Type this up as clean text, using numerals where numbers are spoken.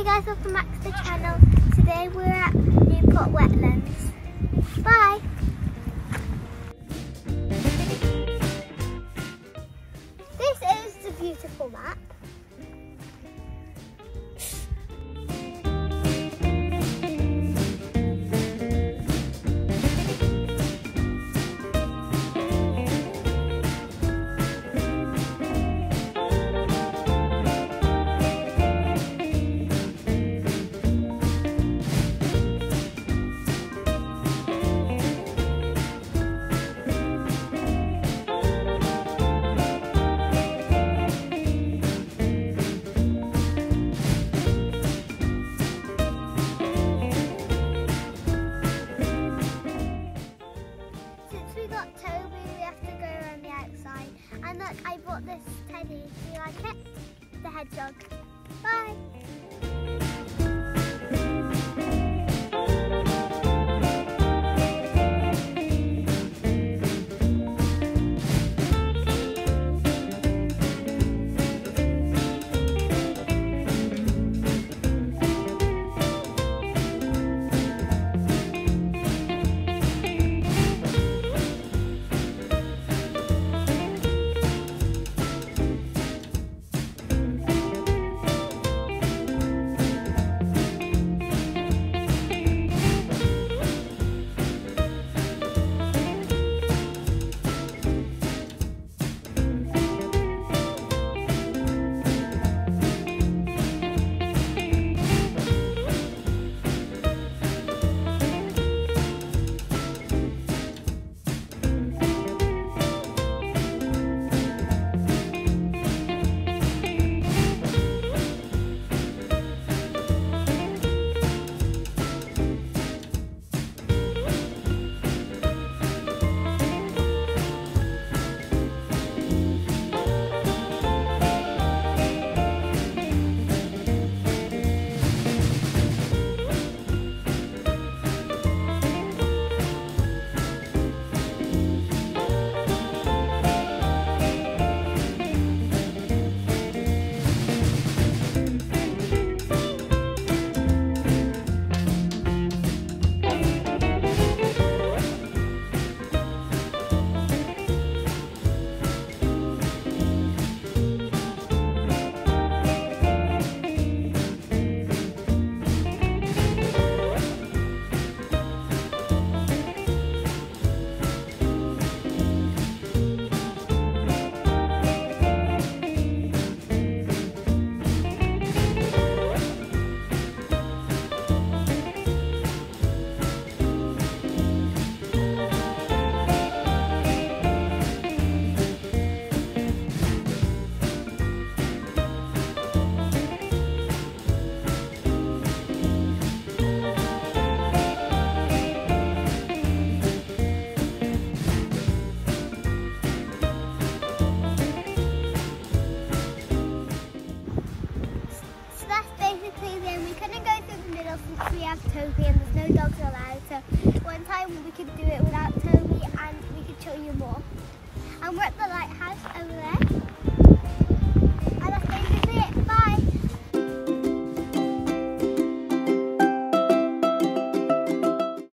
Hey guys, welcome back to the channel. Today we're at Newport Wetlands. Bye! This is the beautiful map. Toby, we have to go around the outside. And look, I bought this teddy. Do you like it? The hedgehog. Bye! We have Toby and there's no dogs allowed, so one time we could do it without Toby and we could show you more. And we're at the lighthouse over there.